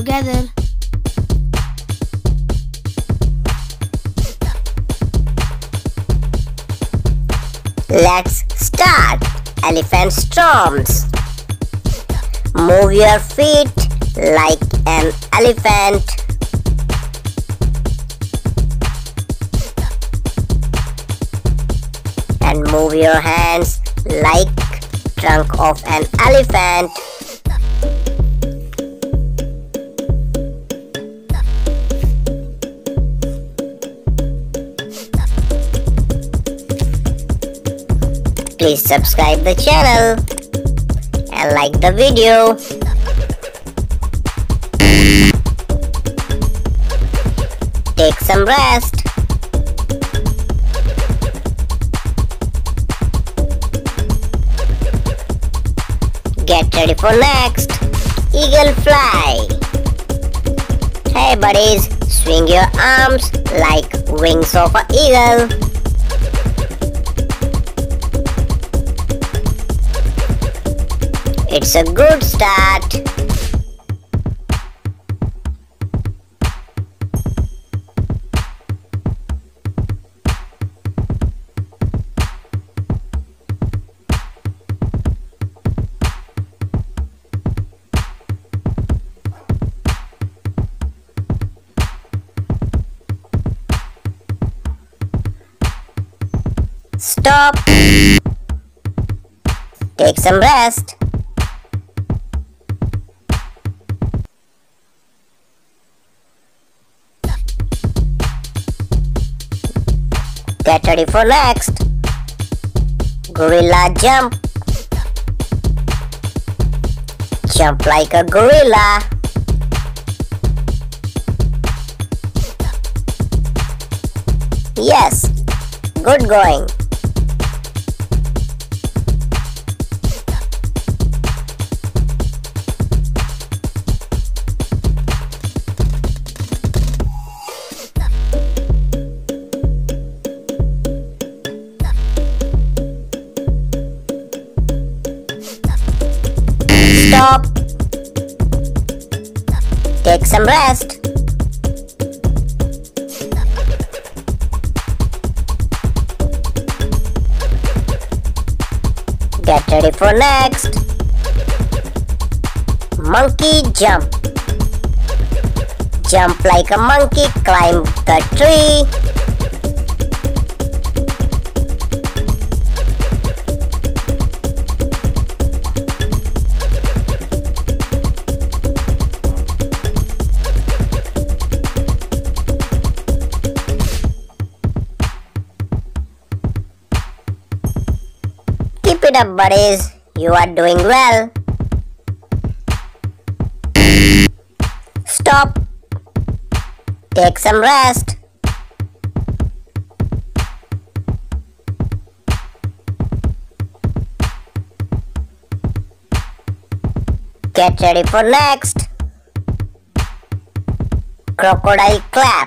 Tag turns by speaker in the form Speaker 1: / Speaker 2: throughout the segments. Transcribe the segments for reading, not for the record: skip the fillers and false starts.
Speaker 1: together.
Speaker 2: Let's start. Elephant storms. Move your feet like an elephant. And move your hands like trunk of an elephant. Please subscribe the channel and like the video. Take some rest. Get ready for next. Eagle fly. Hey buddies, swing your arms like wings of an eagle. It's a good start. Stop. Take some rest. Get ready for next. Gorilla jump. Jump like a gorilla. Yes, good going. Stop. Take some rest. Get ready for next. Monkey jump. Jump like a monkey, climb the tree. Keep it up, buddies. You are doing well. Stop. Take some rest. Get ready for next. Crocodile clap.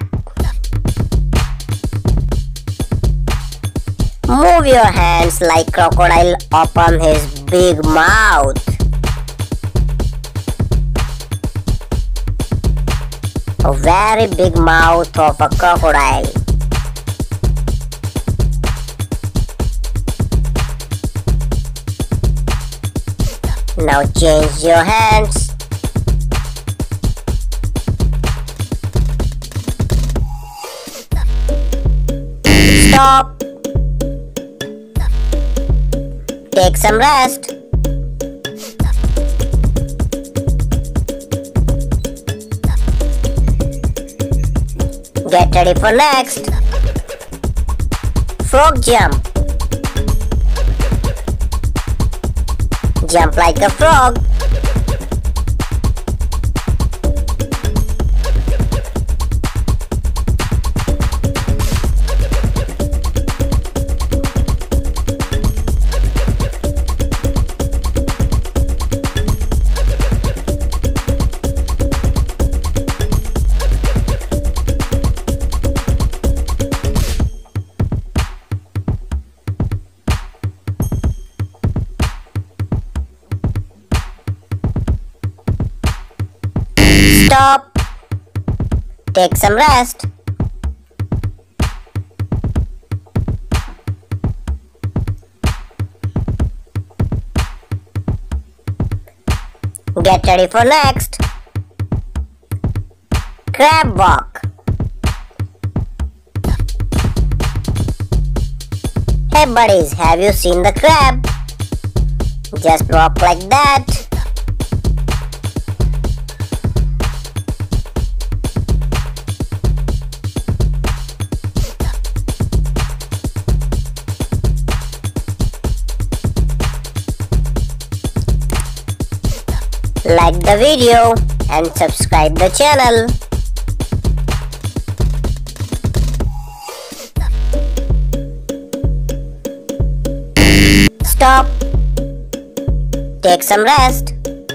Speaker 2: Move your hands like crocodile open his big mouth. A very big mouth of a crocodile. Now change your hands. Stop. Take some rest. Get ready for next. Frog jump. Jump like a frog. Stop. Take some rest. Get ready for next. Crab walk. Hey buddies, have you seen the crab? Just walk like that. Like the video and subscribe the channel. Stop. Take some rest.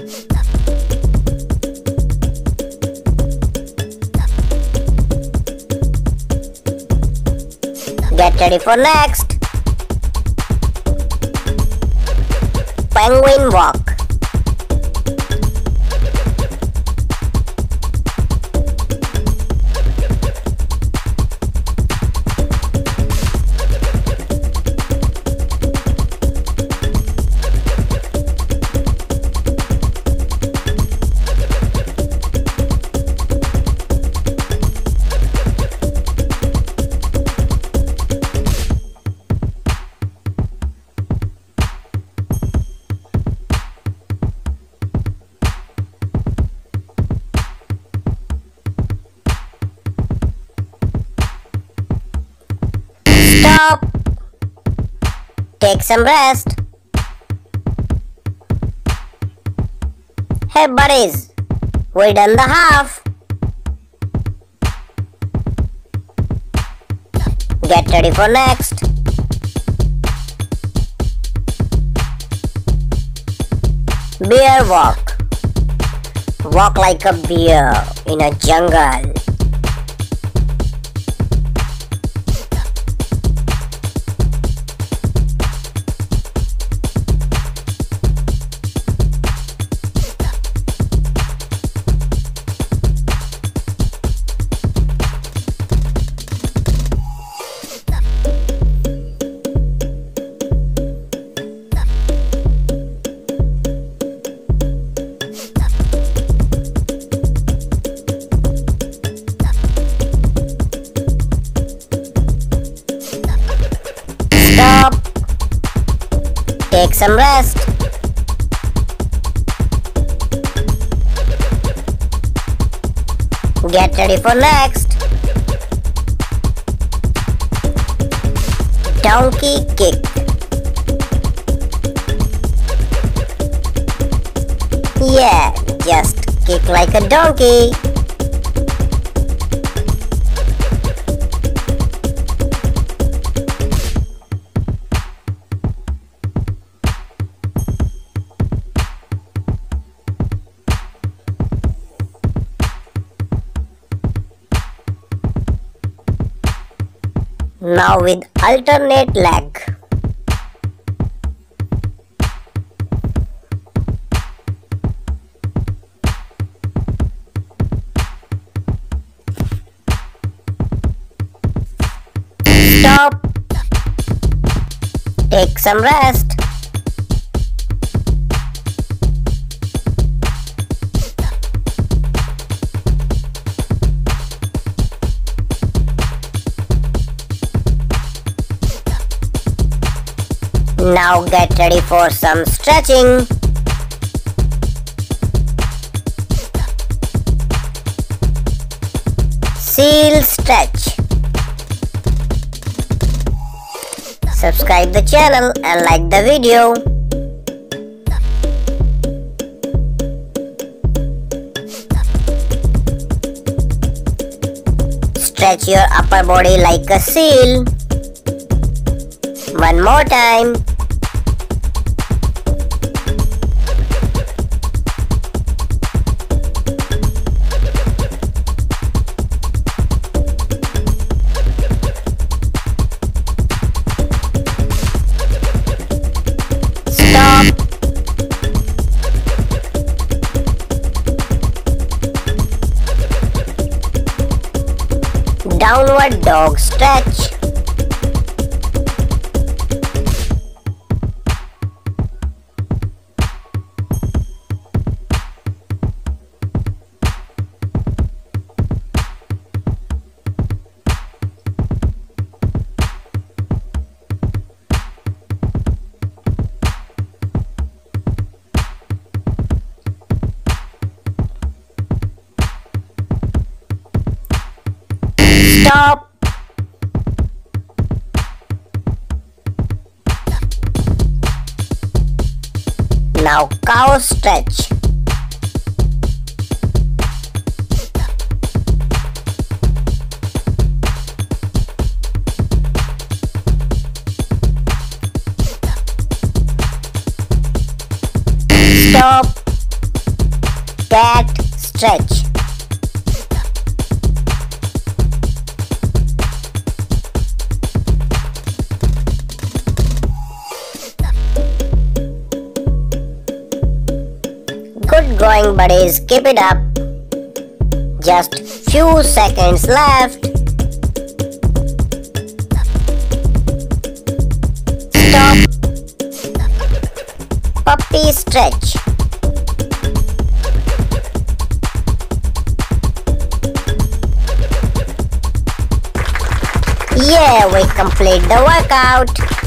Speaker 2: Get ready for next. Penguin walk. Stop. Take some rest. Hey buddies, we done the half. Get ready for next. Bear walk. Walk like a bear in a jungle. Stop. Take some rest. Get ready for next. Donkey kick. Yeah, just kick like a donkey. Now with alternate leg. Stop. Take some rest. Now get ready for some stretching. Seal stretch. Subscribe the channel and like the video. Stretch your upper body like a seal. One more time. Stop. downward dog stretch. Stop. Now cow stretch. Stop. Cat stretch. Good going, buddies. Keep it up. Just few seconds left. Stop. Puppy stretch. Yeah, we complete the workout.